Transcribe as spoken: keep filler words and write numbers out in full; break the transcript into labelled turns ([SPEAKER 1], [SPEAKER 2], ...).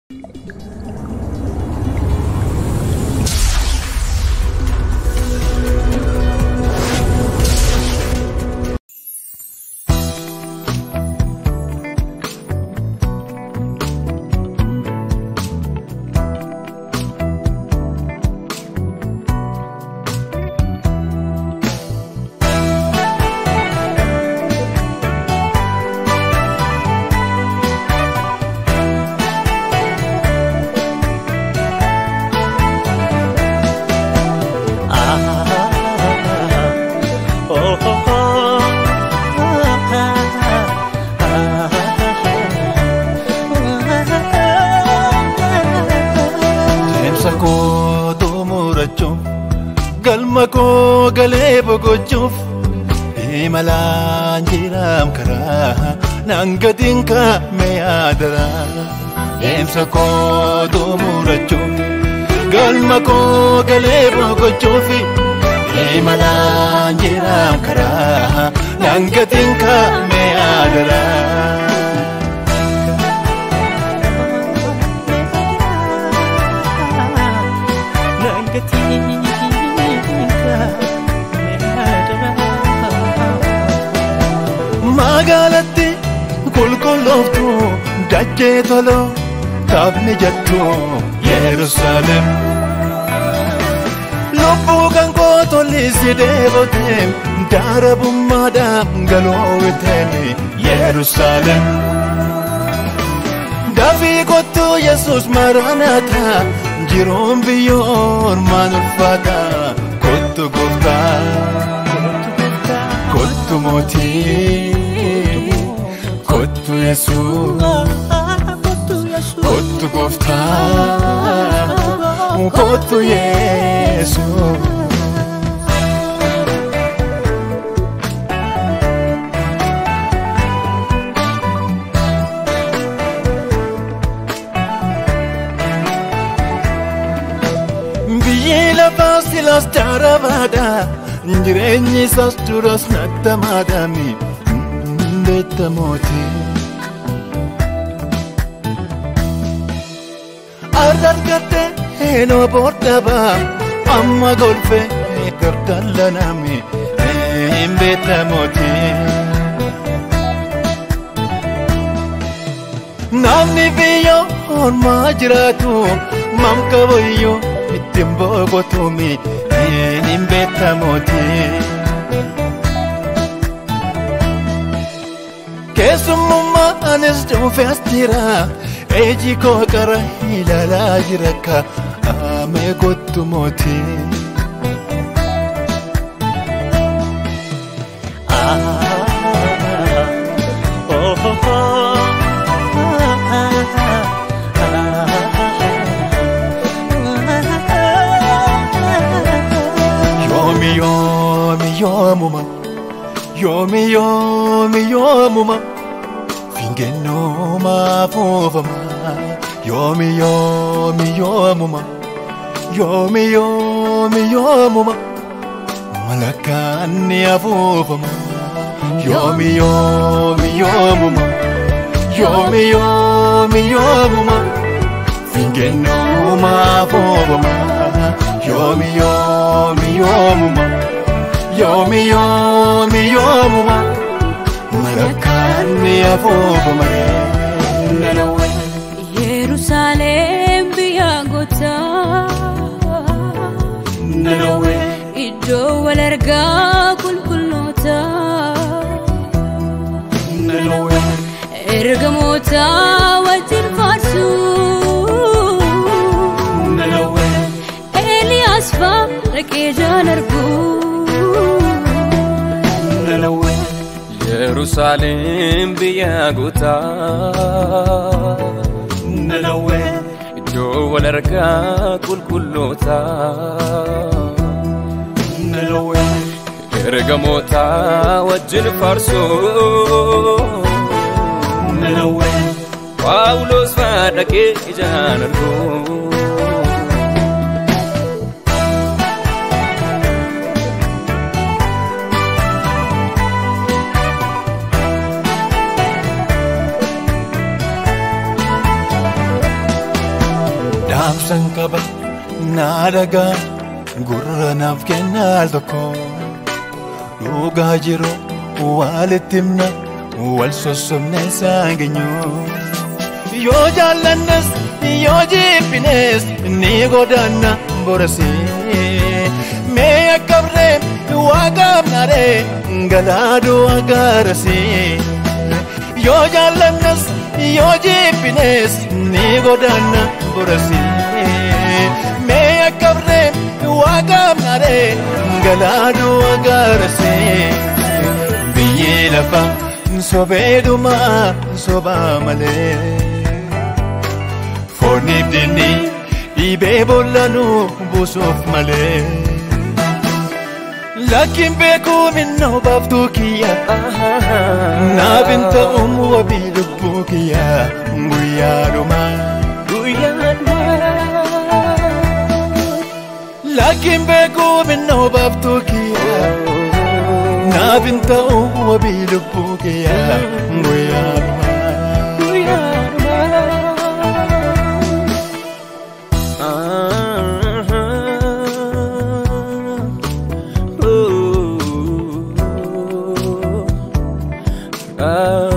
[SPEAKER 1] Mako gale bogochuf imalan jiram kara nangadinka meadara emsa ko dumurachu gal mako gale bogochuf imalan jiram kara nangadinka meadara nangadinka Magalatti kulkuloftu dajjetolo tabni jettu Yerusalem Lubbu kan kotoli sidevotem darabumada galowiteni Yerusalem Dafi kottu Jesus maranatha jirom biyor manulfata kottu gofta kottu moti kottu Yesu kottu gofta kottu Yesu Biyela pasilas tarabada Njireenyi sasturas natamadami betamoti Ardargate eno bordaba amma golfe gardalanami betamoti Namni biyo orma jiratu mamka boyo itimbo gotumi in betamoti Kesumma anes jo festira eji ko kara hilala jiraka ame gotumoti ah oh oh Yomi yomuma Yomi yomi yomuma Fingeno ma fovama Yomi yomi yomuma Yomi yomi yomuma Malakani afovama Yomi yomi yomuma Yomi yomi yomuma Fingeno ma fovama Yomi yomi yomuma Yomi yomi yomuma Malakani afovama Nanawe
[SPEAKER 2] Yerusalem biyagota
[SPEAKER 1] Nanawe
[SPEAKER 2] Iddo walarga kulkulota
[SPEAKER 1] Nanawe
[SPEAKER 2] Ergamota wajin farsu
[SPEAKER 1] Nanawe
[SPEAKER 2] Elias fa rekejan argu
[SPEAKER 1] Nanawe
[SPEAKER 3] Yerusalem biyagota
[SPEAKER 1] Nanawe
[SPEAKER 3] Iddo walarga kulkulota
[SPEAKER 1] Nanawe
[SPEAKER 3] Ergamota wajin farsu
[SPEAKER 1] Nanawe
[SPEAKER 3] Paulos fa rekejan argu
[SPEAKER 1] dhaamsan qaba naa dhagaa gurra naaf kennaal tokko dhugaa jiru walitti himna wal sossobne isaan geenyu yoo jaallannes yoo jibbines ni godaanna borasee mee akkabree waaqamnaaree galaaduu agarasee yoo jaallannes yoo jibbines ni godaanna borasee mee akkabree waaqamnaaree galaaduu agarasee biyyee lafa sobeeduma sobaa malee fooniif dinni dhibee bollanuu buusuuf malee lakkiin beekuu minnoo baaftuu kiyya naaf hin ta'uun wabii lubbuu kiyya guyyaadhuma lakkiin beekuu minnoo baaftuu kiyya naaf hin ta'uun wabii lubbuu kiyya guyyaadhuma
[SPEAKER 3] Ah